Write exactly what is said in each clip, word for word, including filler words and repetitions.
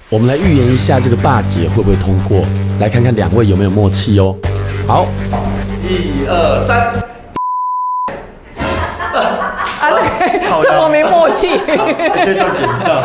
我们来预言一下这个霸姐会不会通过，来看看两位有没有默契哦。好， 一二三。 啊，对，这么没默契。 这就剪掉。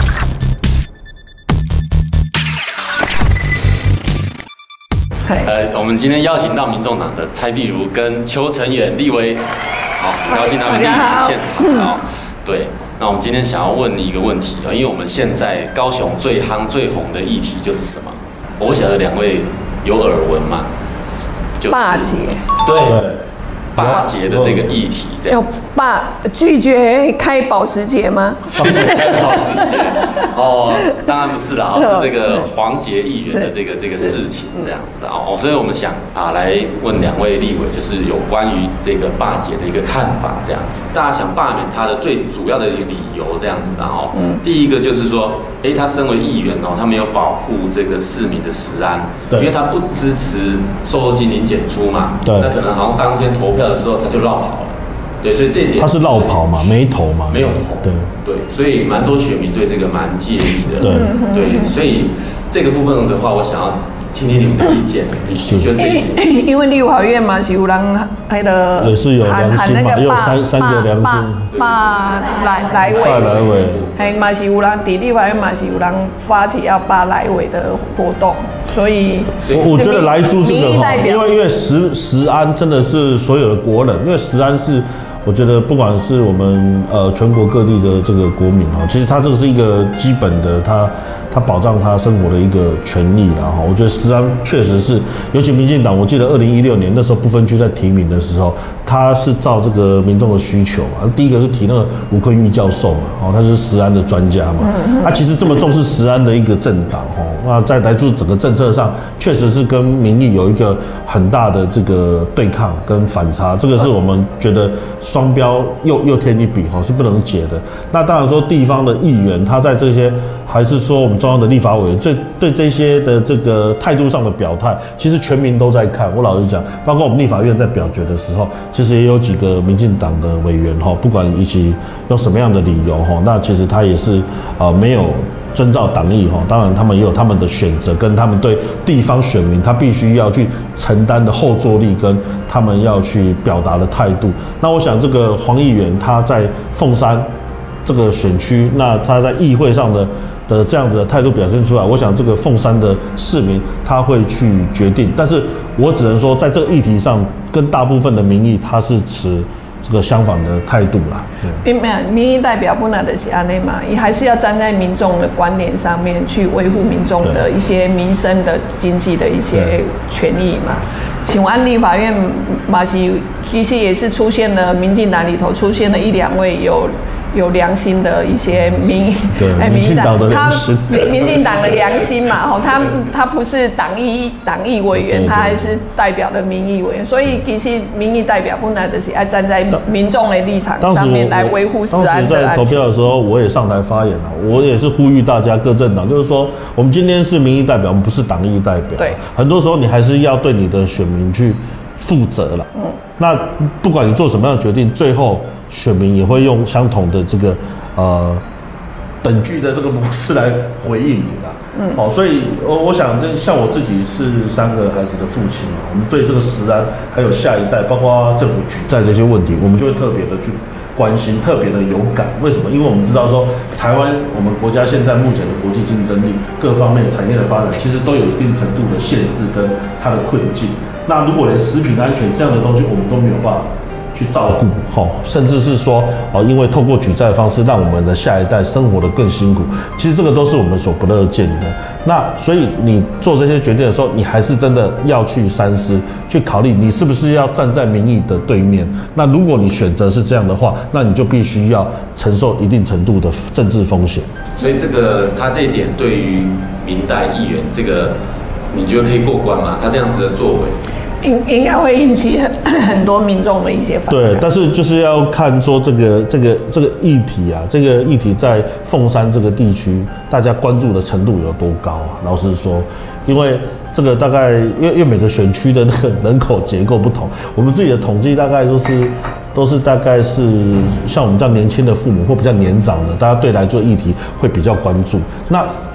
呃，我们今天邀请到民众党的蔡壁如跟邱成远立委，好，很高兴他们莅临现场哦。对，那我们今天想要问你一个问题啊，因为我们现在高雄最夯最红的议题就是什么？我晓得两位有耳闻嘛，就是霸姐， 对，霸姐的这个议题，这样子。 霸拒绝开保时捷吗？ 拒绝开保时捷？哦，当然不是啦，是这个黄捷议员的这个这个事情这样子的哦，所以我们想啊来问两位立委，就是有关于这个霸姐的一个看法这样子。大家想罢免他的最主要的一个理由这样子的哦，嗯，第一个就是说，哎，他身为议员哦，他没有保护这个市民的食安，因为他不支持瘦肉精零检出嘛，对，那可能好像当天投票的时候他就绕跑了。对，所以这一点他是绕跑嘛，没投嘛， 没有投，对对，所以蛮多选民对这个蛮介意的， 对对，所以这个部分的话，我想要听听你们的意见，你觉得这一点？ 因为立法院嘛是有人那个也是有良心嘛，也有三三个良心， 罢来来委， 罢来委， 还嘛是有人在立法院嘛是有人发起要罢来委的活动，所以我觉得来出这个哈，因为因为食食安真的是所有的国人，因为食安是。我觉得不管是我们呃全国各地的这个国民哈，其实它这个是一个基本的，它它保障他生活的一个权利啦哈。我觉得食安确实是，尤其民进党，我记得二零一六年那时候不分区在提名的时候，他是照这个民众的需求嘛。第一个是提那个吴坤玉教授嘛，哦，他是食安的专家嘛。他其实这么重视食安的一个政党哈，那在来自整个政策上，确实是跟民意有一个很大的这个对抗跟反差，这个是我们觉得。双标又又添一笔哈，是不能解的。那当然说地方的议员，他在这些还是说我们中央的立法委员，对对这些的这个态度上的表态，其实全民都在看。我老实讲，包括我们立法院在表决的时候，其实也有几个民进党的委员哈，不管一起用什么样的理由哈，那其实他也是呃没有。遵照党意哈，当然他们也有他们的选择，跟他们对地方选民他必须要去承担的后坐力，跟他们要去表达的态度。那我想这个黄议员他在凤山这个选区，那他在议会上的的这样子的态度表现出来，我想这个凤山的市民他会去决定。但是我只能说，在这个议题上，跟大部分的民意他是持。这个相反的态度啦， 对，因为民意代表本来就是安尼嘛，也还是要站在民众的观点上面去维护民众的一些民生的经济的一些权益嘛。请问立法院嘛是其实也是出现了民进党里头出现了一两位有。有良心的一些民， 哎，民进党的良心， 民进党的良心嘛，吼，他他不是党意党意委员，他还是代表的民意委员，所以其实民意代表本来就是要站在民众的立场上面来维护食安的安全。 当时在投票的时候，我也上台发言了，我也是呼吁大家各政党，就是说，我们今天是民意代表，我们不是党意代表，对，很多时候你还是要对你的选民去负责了，嗯，那不管你做什么样的决定，最后。选民也会用相同的这个呃等距的这个模式来回应你啦。嗯，好、哦，所以我我想，像我自己是三个孩子的父亲嘛，我们对这个食安还有下一代，包括政府举债这些问题，我们就会特别的去关心，特别的有感。为什么？因为我们知道说，台湾我们国家现在目前的国际竞争力各方面产业的发展，其实都有一定程度的限制跟它的困境。那如果连食品安全这样的东西，我们都没有办法。去照顾，吼，甚至是说，哦，因为透过举债的方式，让我们的下一代生活得更辛苦。其实这个都是我们所不乐见的。那所以你做这些决定的时候，你还是真的要去三思，去考虑你是不是要站在民意的对面。那如果你选择是这样的话，那你就必须要承受一定程度的政治风险。 所以这个他这一点对于民代议员这个，你觉得可以过关吗？他这样子的作为？ 应应该会引起很多民众的一些反感。 对，但是就是要看说这个这个这个议题啊，这个议题在凤山这个地区，大家关注的程度有多高啊？老实说，因为这个大概因为因为每个选区的那个人口结构不同，我们自己的统计大概都是都是大概是像我们这样年轻的父母或比较年长的，大家对来做议题会比较关注。那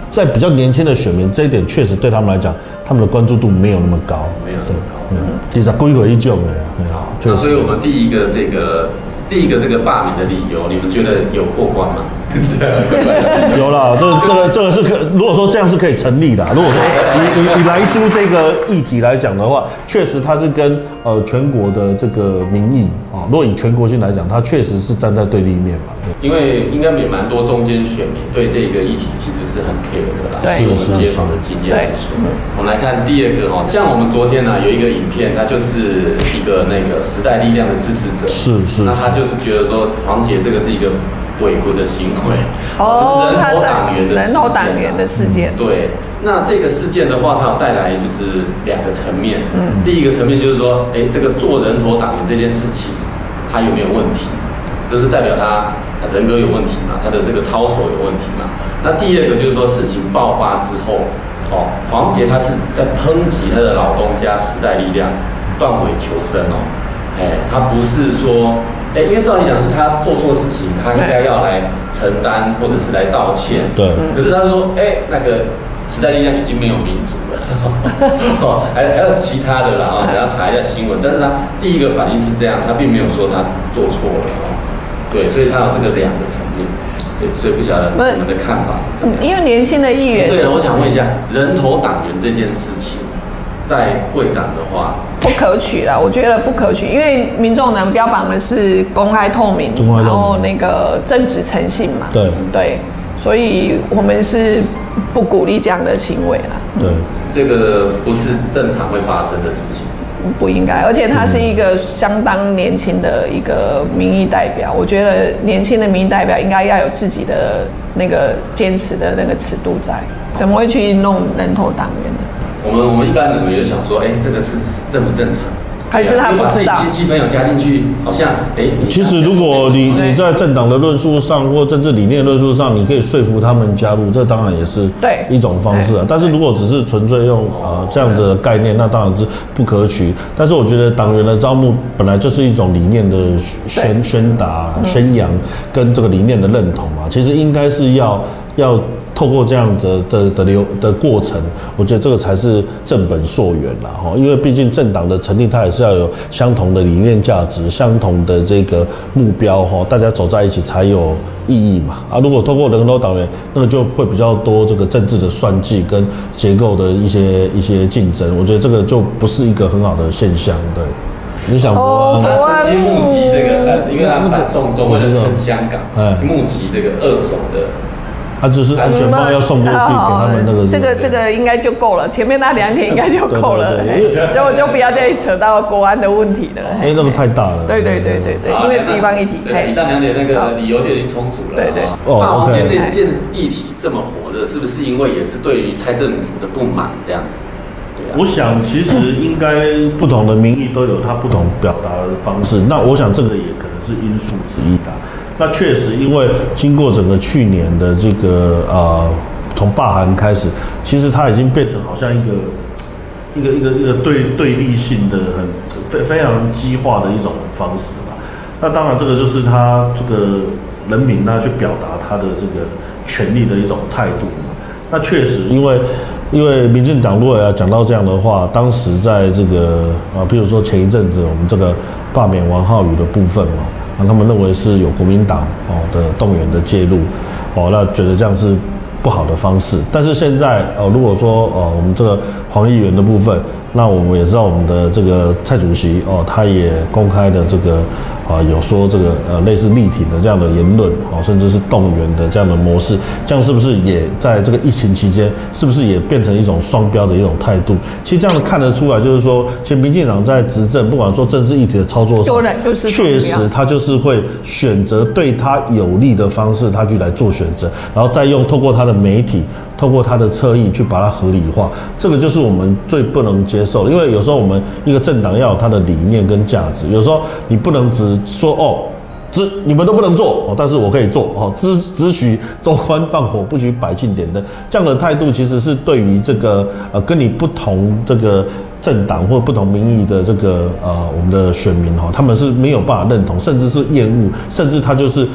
在比较年轻的选民，这一点确实对他们来讲，他们的关注度没有那么高， 没有那么高。 嗯，其实归回一种的。 好，那所以我们第一个这个第一个这个罢免的理由，你们觉得有过关吗？ 有啦，这这个这个是可，如果说这样是可以成立的。如果说以以以莱猪这个议题来讲的话，确实它是跟呃全国的这个民意啊，如果以全国性来讲，它确实是站在对立面嘛。 因为应该也蛮多中间选民对这个议题其实是很 care 的啦， 对， 我们街访的经验来说。我们来看第二个哈，像我们昨天呢、啊、有一个影片，它就是一个那个时代力量的支持者， 是是， 那他就是觉得说黄捷这个是一个伪国的行为， 哦， 人头党员的人头党员的事件， 对。那这个事件的话，它有带来就是两个层面。嗯，第一个层面就是说，哎，这个做人头党员这件事情，他有没有问题？就是代表他人格有问题嘛，他的这个操守有问题嘛。那第二个就是说，事情爆发之后，哦，黄捷他是在抨击他的老东家时代力量断尾求生哦，哎，他不是说。哎，因为照理讲是他做错事情，他应该要来承担或者是来道歉。 对。 可是他说，哎，那个时代力量已经没有民主了，哦，还还有其他的啦啊，等下查一下新闻。但是他第一个反应是这样，他并没有说他做错了哦。对，所以他有这个两个层面。对，所以不晓得你们的看法是怎么样？ 因为年轻的议员。 对了，我想问一下，人头党员这件事情，在贵党的话。 不可取啦，我觉得不可取，因为民众党标榜的是公开透明，然后那个正直诚信嘛， 对对，所以我们是不鼓励这样的行为啦。 对， 这个不是正常会发生的事情， 不应该，而且他是一个相当年轻的一个民意代表，我觉得年轻的民意代表应该要有自己的那个坚持的那个尺度在，怎么会去弄人头党员呢？ 我们我们一般人也就想说，哎，这个是正不正常？ 还是他不知道？ 把自己亲戚朋友加进去，好像哎。 其实如果你你在政党的论述上或政治理念论述上，你可以说服他们加入，这当然也是一种方式啊。但是如果只是纯粹用呃这样子的概念，那当然是不可取。但是我觉得党员的招募本来就是一种理念的宣宣达、宣扬跟这个理念的认同嘛，其实应该是要要。透过这样的的的流的过程，我觉得这个才是正本溯源啦哈，因为毕竟政党的成立，它也是要有相同的理念价值、相同的这个目标哈，大家走在一起才有意义嘛啊！如果透过人头党员，那个就会比较多这个政治的算计跟结构的一些一些竞争，我觉得这个就不是一个很好的现象，对。你想哦， 他曾经募集这个，因为他反送中为了撑香港，募集这个二手的。 他就是安全帽要送过去给他们那个， 这个这个应该就够了，前面那两点应该就够了，所以我就不要再扯到国安的问题了。 哎，那个太大了。 对对对对对，因为地方议题。 对，以上两点那个理由就已经充足了。 对对。 哦， 黄捷这件议题这么火热，是不是因为也是对于蔡政府的不满这样子？ 我想其实应该不同的民意都有它不同表达的方式，那我想这个也可能是因素之一的。那确实，因为经过整个去年的这个呃，从罢韩开始，其实它已经变成好像一个一个一个一个对对立性的很非非常激化的一种方式吧。那当然，这个就是他这个人民他去表达他的这个权利的一种态度嘛。那确实，因为因为民进党如果要讲到这样的话，当时在这个啊，譬如说前一阵子我们这个罢免王浩宇的部分嘛。啊，他们认为是有国民党哦的动员的介入，哦，那觉得这样是不好的方式。但是现在哦，如果说哦，我们这个黄议员的部分，那我们也知道我们的这个蔡主席哦，他也公开的这个啊有说这个呃类似力挺的这样的言论哦，甚至是动员的这样的模式，这样是不是也在这个疫情期间，是不是也变成一种双标的一种态度？其实这样看得出来，就是说，其实民进党在执政，不管说政治议题的操作上，确实他就是会选择对他有利的方式，他去来做选择，然后再用透过他的媒体。透过他的侧翼去把它合理化，这个就是我们最不能接受的。因为有时候我们一个政党要有它的理念跟价值，有时候你不能只说哦，只你们都不能做哦，但是我可以做哦，只只许州官放火，不许百姓点灯，这样的态度其实是对于这个呃跟你不同这个政党或不同民意的这个呃我们的选民哈，他们是没有办法认同，甚至是厌恶，甚至他就是。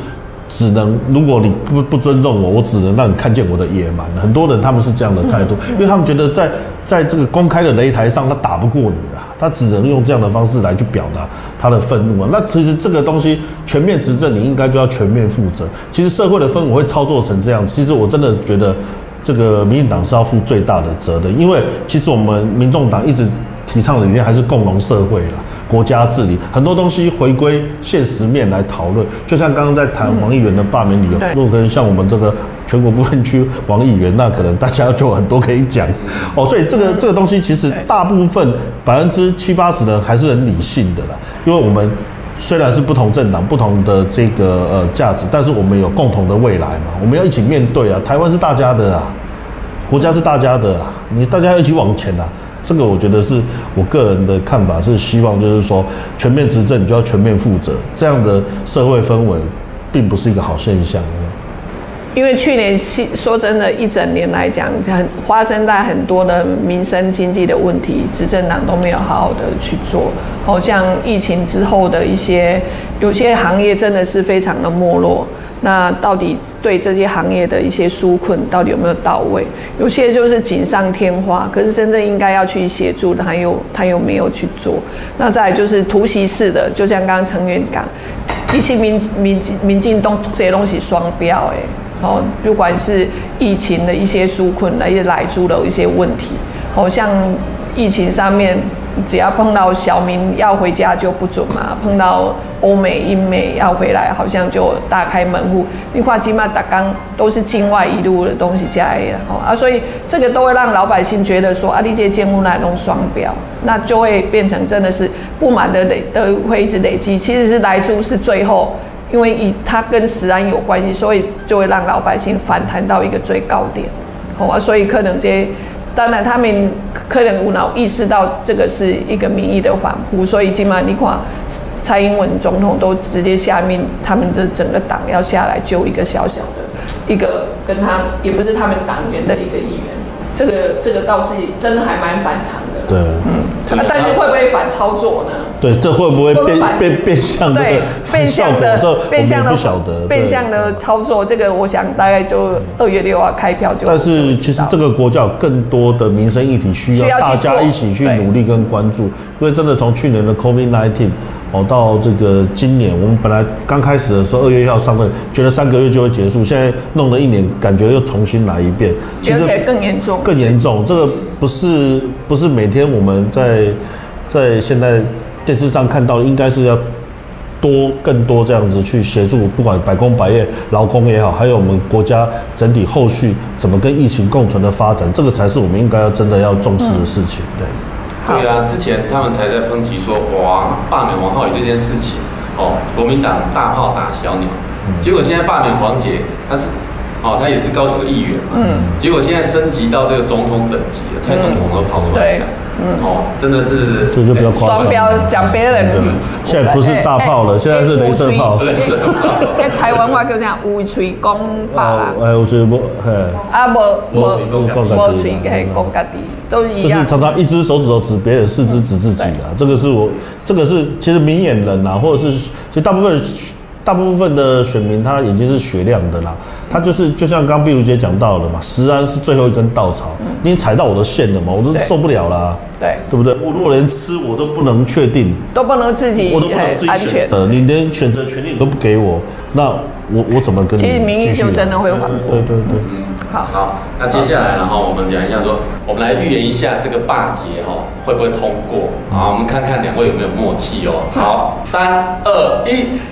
只能如果你不不尊重我，我只能让你看见我的野蛮。很多人他们是这样的态度，因为他们觉得在在这个公开的擂台上，他打不过你啊，他只能用这样的方式来去表达他的愤怒啊。那其实这个东西全面执政，你应该就要全面负责。其实社会的氛围会操作成这样，其实我真的觉得这个民进党是要负最大的责任，因为其实我们民众党一直提倡的理念还是共荣社会啦。国家治理很多东西回归现实面来讨论，就像刚刚在谈王议员的罢免理由，嗯、如果可能像我们这个全国不分区王议员，那可能大家就有很多可以讲哦。所以这个这个东西其实大部分百分之七八十的还是很理性的啦，因为我们虽然是不同政党、不同的这个呃价值，但是我们有共同的未来嘛，我们要一起面对啊。台湾是大家的啊，国家是大家的啊，你大家要一起往前啊。这个我觉得是我个人的看法，是希望就是说全面执政，你就要全面负责，这样的社会氛围并不是一个好现象。 因为去年说真的，一整年来讲，很发生在很多的民生经济的问题，执政党都没有好好的去做。好像疫情之后的一些有些行业真的是非常的没落。那到底对这些行业的一些纾困到底有没有到位？有些就是锦上添花，可是真正应该要去协助的，他又他又没有去做。那再来就是突袭式的，就像刚刚陈院讲，一些民民民进党这些东西双标哎，哦，不管是疫情的一些纾困，一些来租的一些问题，好、哦、像疫情上面，只要碰到小民要回家就不准嘛，碰到欧美、英美要回来，好像就大开门户。你看今嘛打刚都是境外一路的东西加的哦啊，所以这个都会让老百姓觉得说啊，你这建物那种双标，那就会变成真的是不满的累的会一直累积。其实是莱猪是最后，因为以它跟食安有关系，所以就会让老百姓反弹到一个最高点。哦啊，所以可能这些。当然，他们可能无脑意识到这个是一个民意的反扑，所以今晚你看蔡英文总统都直接下命他们的整个党要下来救一个小小的一个跟他也不是他们党员的一个议员，这个这个倒是真的还蛮反常的。 对， 嗯，啊、但是会不会反操作呢？ 对，这会不会变变变相的对变相的变相的不晓得变相的操作？这个我想大概就二月六号开票就。 但是其实这个国家有更多的民生议题需要大家一起去努力跟关注，因为真的从去年的 COVID 十九 哦到这个今年，我们本来刚开始的时候二月一号上任，觉得三个月就会结束，现在弄了一年，感觉又重新来一遍， 其实而且更严重， 更严重。这个不是不是每天我们在在现在。电视上看到的应该是要多更多这样子去协助，不管百工百业、劳工也好，还有我们国家整体后续怎么跟疫情共存的发展，这个才是我们应该要真的要重视的事情。对， 对啊，之前他们才在抨击说，哇，罢免王浩宇这件事情，哦，国民党大炮打小鸟，嗯、结果现在罢免黄捷，他是。哦，他也是高雄的议员嘛，嗯，结果现在升级到这个总统等级了，蔡总统都跑出来讲，嗯，哦，真的是， 这就比较夸张， 双标讲别人， 现在不是大炮了，现在是雷射炮， 雷射炮， 在台湾话叫啥？乌吹公罢啦， 哎，乌吹不，嘿， 啊，无无无吹嘿讲家己，都一样， 就是常常一只手指头指别人，四只指自己啊，这个是我，这个是其实明眼人啊，或者是其实大部分。大部分的选民他眼睛是雪亮的啦，他就是就像刚碧如姐讲到了嘛，食安是最后一根稻草，嗯、你踩到我的线了嘛，我都受不了啦， 对， 对不对？我如果连吃我都不能确定， 都不能自己， 我都不能自己选择，你连选择权利都不给我，那我我怎么跟你继续？ 其实民意就真的会反驳， 对对对。 嗯，好，好，那接下来然后我们讲一下说，我们来预言一下这个罢捷哈会不会通过？好，我们看看两位有没有默契哦。好，三二一。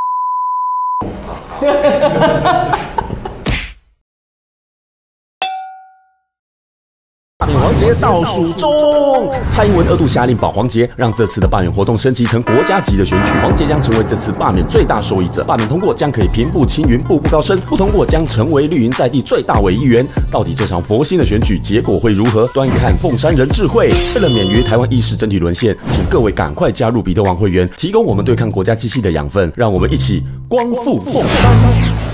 罢免黄捷倒数中，蔡英文二度下令保黄捷，让这次的罢免活动升级成国家级的选举。黄捷将成为这次罢免最大受益者。罢免通过将可以平步青云，步步高升；不通过将成为绿营在地最大伪议员。到底这场佛心的选举结果会如何？端看凤山人智慧。为了免于台湾意识整体沦陷，请各位赶快加入彼得王会员，提供我们对抗国家机器的养分，让我们一起光复凤山。